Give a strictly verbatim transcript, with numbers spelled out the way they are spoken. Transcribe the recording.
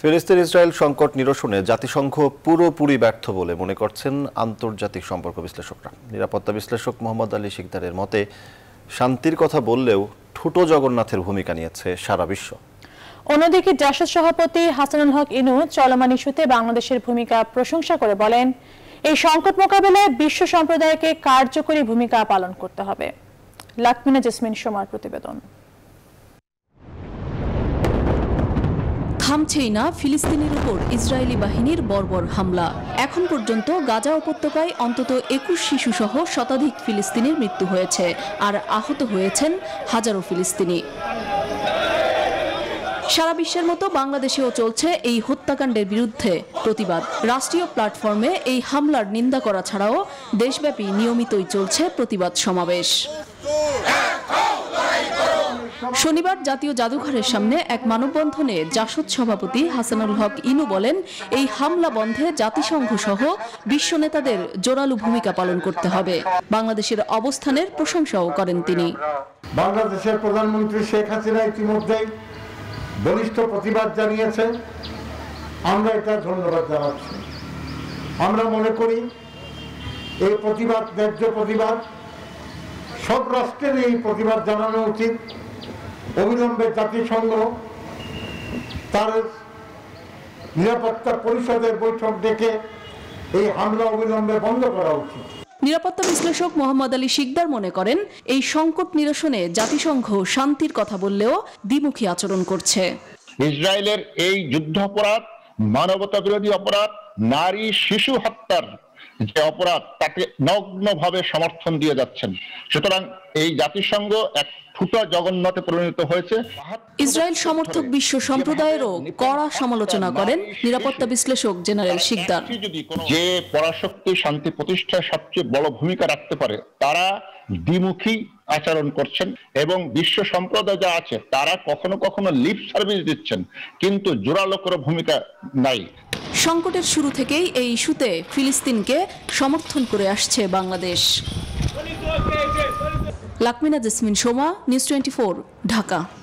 ফিলিস্তিন ইসরায়েল সংকট নিরসনে জাতিসংঘ পুরোপুরি ব্যর্থ বলে মনে করছেন আন্তর্জাতিক সম্পর্ক বিশ্লেষকরা। নিরাপত্তা বিশ্লেষক মোহাম্মদ আলী শিকদারের মতে, শান্তির কথা বললেও ঠুটো জগন্নাথের ভূমিকা নিয়েছে সারা বিশ্ব। অন্যদিকে জাসদ সভাপতি হাসানুল হক ইনু চলমান ইস্যুতে বাংলাদেশের ভূমিকা প্রশংসা করে বলেন, এই সংকট মোকাবেলায় বিশ্ব সম্প্রদায়কে কার্যকরী ভূমিকা পালন করতে হবে। লাকমিনা জেসমিন সোমার প্রতিবেদন। থামছেই না ফিলিস্তিনের উপর ইসরায়েলি বাহিনীর বর্বর হামলা। এখন পর্যন্ত গাজা উপত্যকায় অন্তত একুশ শিশুসহ শতাধিক ফিলিস্তিনির মৃত্যু হয়েছে, আর আহত হয়েছেন হাজারো ফিলিস্তিনি। সারা বিশ্বের মতো বাংলাদেশেও চলছে এই হত্যাকাণ্ডের বিরুদ্ধে প্রতিবাদ। রাষ্ট্রীয় প্ল্যাটফর্মে এই হামলার নিন্দা করা ছাড়াও দেশব্যাপী নিয়মিতই চলছে প্রতিবাদ সমাবেশ। শনিবার জাতীয় জাদুঘরের সামনে এক মানববন্ধনে জাসদ সভাপতি হাসানুল হক ইনু বলেন, এই হামলা বন্ধে জাতিসংঘ সহ বিশ্ব নেতাদের জোরালো ভূমিকা পালন করতে হবে। বাংলাদেশের অবস্থানের প্রশংসাও করেন তিনি। বাংলাদেশের প্রধানমন্ত্রী শেখ হাসিনা ইতিমধ্যেই বলিষ্ঠ প্রতিবাদ জানিয়েছে, আমরা এটা ধন্যবাদ জানাচ্ছি। আমরা মনে করি এই প্রতিবাদ ন্যায্য প্রতিবাদ, সব রাষ্ট্রের এই প্রতিবাদ জানানো উচিত। অবিলম্বে জাতিসংঘ তার নিরাপত্তা পরিষদের বৈঠক ডেকে এই হামলা অবিলম্বে বন্ধ করা উচিত। নিরাপত্তা বিশ্লেষক মোহাম্মদ আলী শিকদার মনে করেন, এই সংকট নিরসনে জাতিসংঘ শান্তির কথা বললেও দ্বিমুখী আচরণ করছে। ইসরায়েলের এই যুদ্ধাপরাধ, মানবতা বিরোধী অপরাধ, নারী শিশু হত্যার যে অপরাধ, তাকে নগ্নভাবে সমর্থন দিয়ে যাচ্ছেন। সুতরাং এই জাতিসংঘ এক ঠুটো জগন্নাথে পরিণত হয়েছে। ইসরায়েল সমর্থক বিশ্ব সম্প্রদায়েরও কড়া সমালোচনা করেন নিরাপত্তা বিশ্লেষক জেনারেল শিকদার। যে পরাশক্তি শান্তি প্রতিষ্ঠায় সবচেয়ে বড় ভূমিকা রাখতে পারে, তারা দ্বিমুখী আচরণ করছেন এবং বিশ্ব সম্প্রদায় যা আছে তারা কখনো কখনো লিপ সার্ভিস দিচ্ছেন, কিন্তু জোরালো করে ভূমিকা নাই। সংকটের শুরু থেকেই এই ইস্যুতে ফিলিস্তিনকে সমর্থন করে আসছে Bangladesh. Lakmina Jasmine Soma, news twenty four, Dhaka.